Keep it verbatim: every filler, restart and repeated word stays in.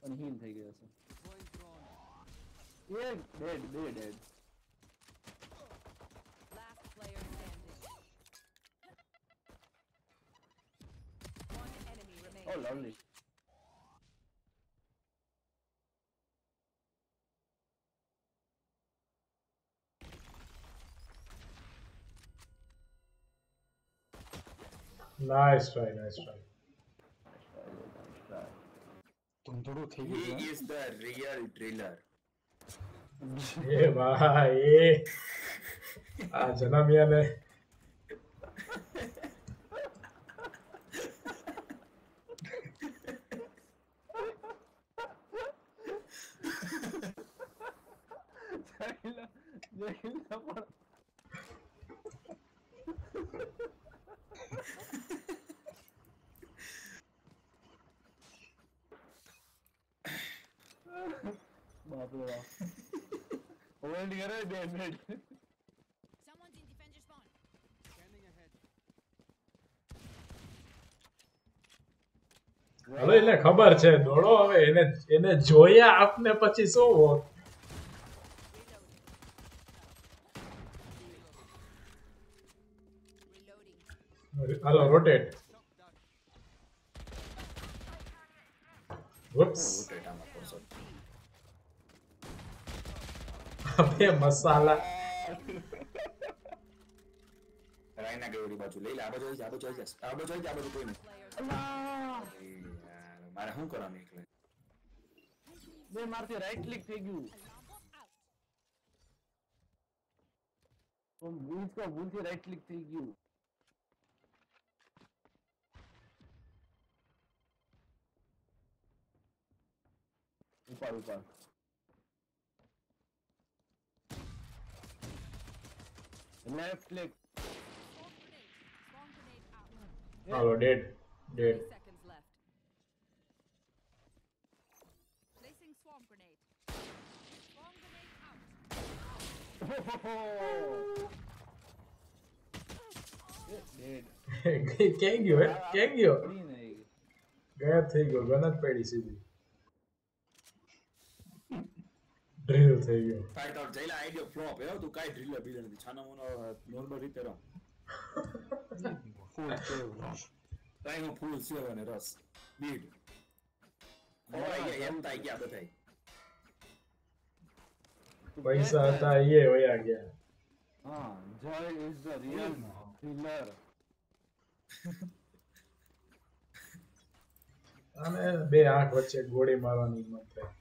અને હીલ થઈ ગયો છે. એ ડેડ બે dead. Last player standing. One enemy remaining. Oh lovely. Nice try, nice try. ધૂંધળું થઈ He ગયું is the real driller. એ ભાઈ એ આ જનમિયાને જયલા જયલા પણ બાપ રે બાપ. હોલ્ડ કરે બે minute. Someone's in defender spawn. Scanning ahead. હવે એને ખબર છે દોડો હવે એને એને જોયા આપને પછી શું હોત. Reloading. હાલો રોટેટ. Whoops. Rotate આમાં કરશો. અબે મસાલા. રાયના ગયોરી બાજુ લઈ લે આ બાજુ આવી જા, આ બાજુ આવી જા. આ બાજુ આવી જા, આ બાજુ કોઈ નહીં. એ યાર, મારે શું કરવાનું એકલે? બે મારથી રાઈટ ક્લિક થઈ ગયું. તો ભૂલ કો ભૂલથી રાઈટ ક્લિક થઈ ગયું. ઉપર ઉપર. Left click. Spawn grenade out. હાલો dead dead. thirty seconds left. Placing swarm grenade. Swarm grenade out. Dead. ક્યાં ગયો હે ક્યાં ગયો નહીં નહીં. ગાયબ થઈ ગયો ગન જ પડી સીધી. ડ્રિલ થઈ ગયો. ફાઇટ આઉટ જઈલા આઈડિયો ફ્લોપ હે તું કાઈ ડ્રિલર બિલર નથી છાનો મોનો નોર્મલ રીતે રમ ફૂલ કેવું કાઈ નો ફૂલ સેવ અને રસ બીડ ખોવાઈ ગયા એમ તાઈ ગયા બધાય પૈસા હતા એ વયા ગયા. હા જય ઇઝ ધ રિયલ થ્રિલર. અને બે આંખ વચ્ચે ગોળી મારવાની હિંમત થાય.